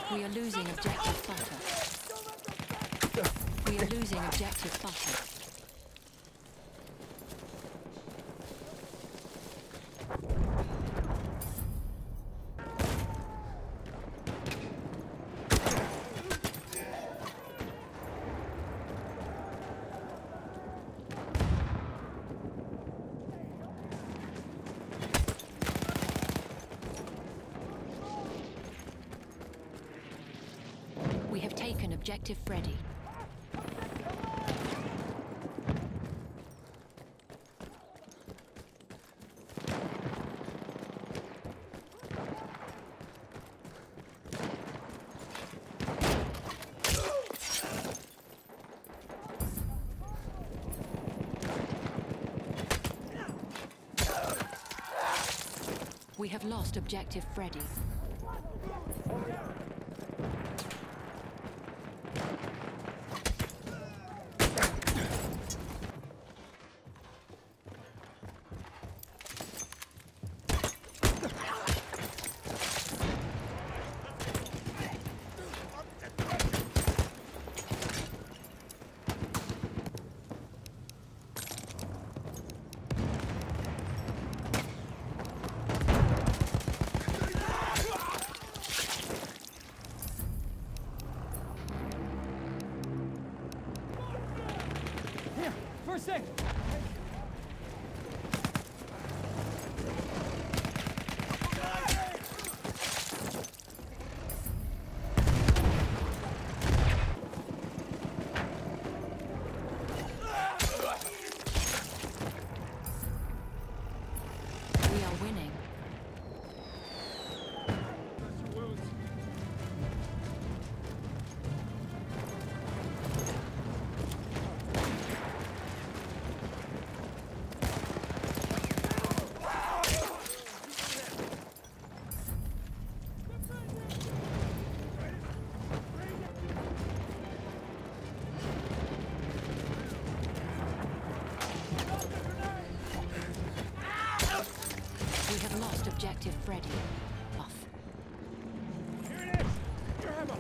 We are losing objective butter. We are losing objective butter. We have taken objective Freddy. We have lost objective Freddy. First aid! We are winning. We have lost objective Freddy. Buff. Here it is! Your ammo!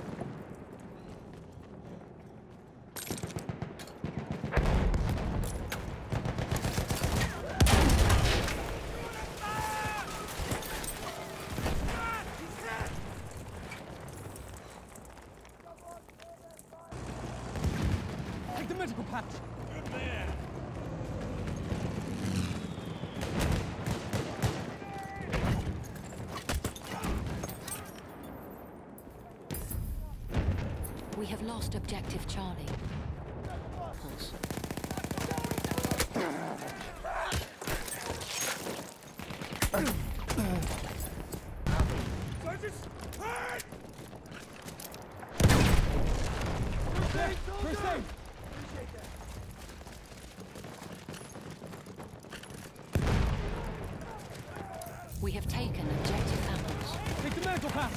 Take the medical patch! Good man! We have lost objective Charlie. Pulse. Sergeant! Hey! First aid! First aid! Appreciate that. We have taken objective Apples. Take the medical patch!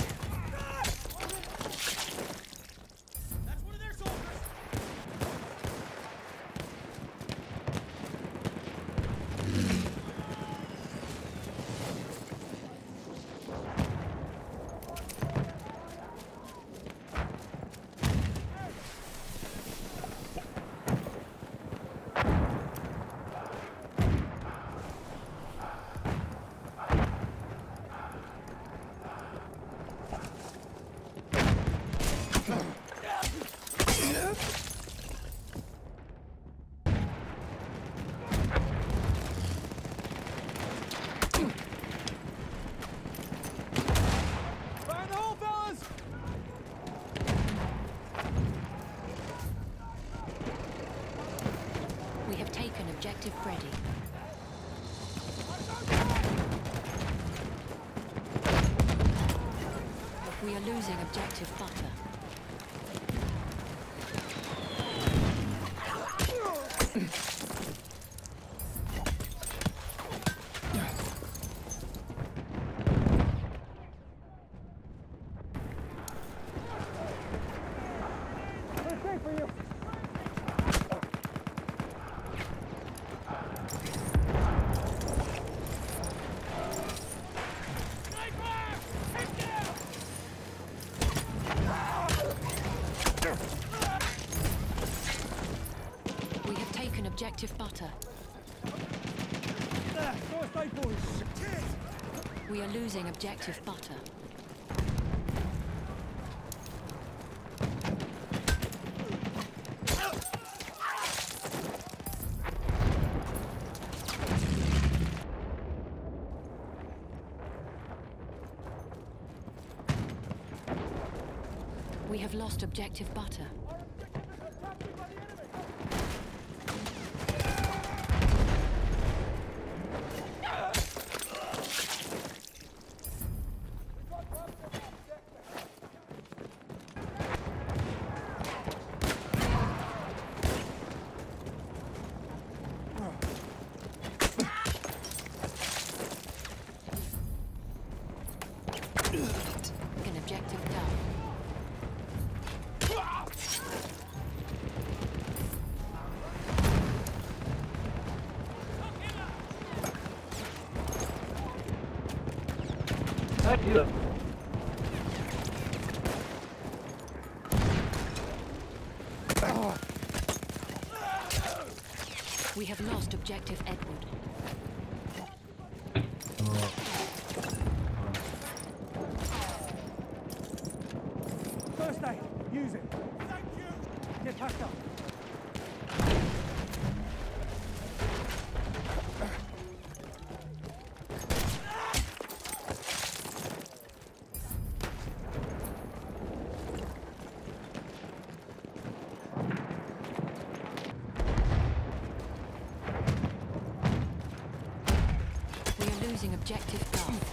Fire in the hole, fellas! We have taken objective Freddy. We are losing objective Butter. For you. We have taken objective butter. First aid, boys. We are losing objective butter. We have lost objective butter. An objective done. Thank you. We have lost objective Edward. First aid. Use it. Thank you. Get packed up. We are losing objective Duff.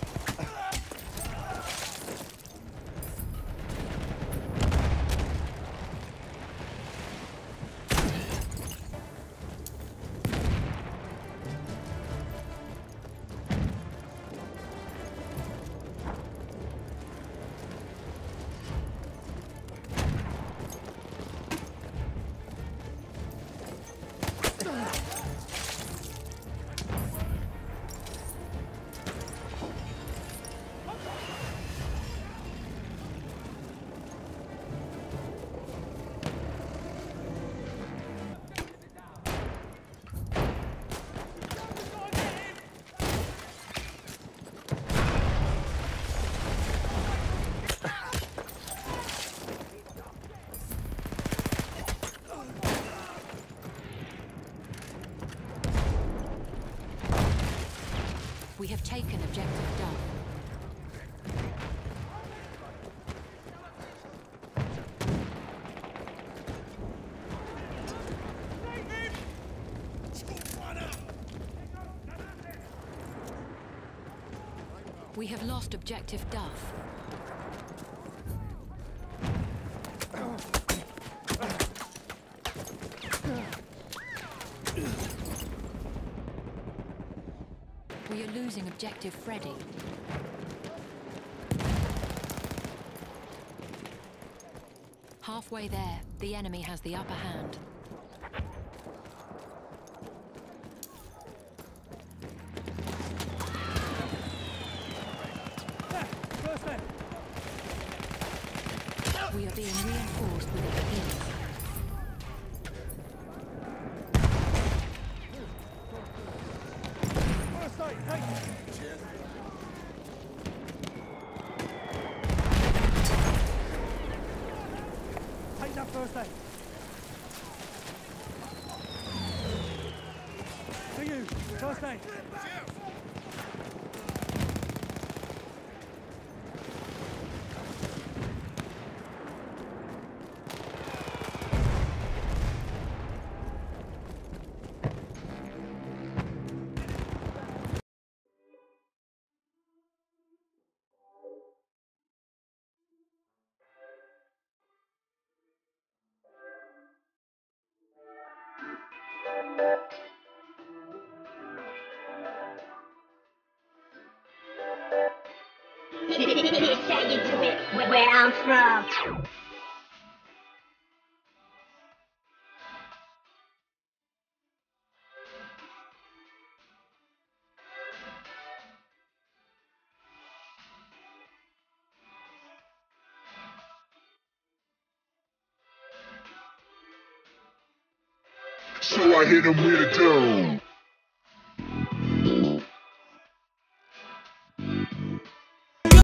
We have taken objective Duff. We have lost objective Duff. We are losing objective Freddy. Halfway there, the enemy has the upper hand. First aid. We are being reinforced with a beginning. First aid. Take it. Cheers. Take that first aid. To you. First aid. Take it to it, where I'm from. So I hit him with a dome.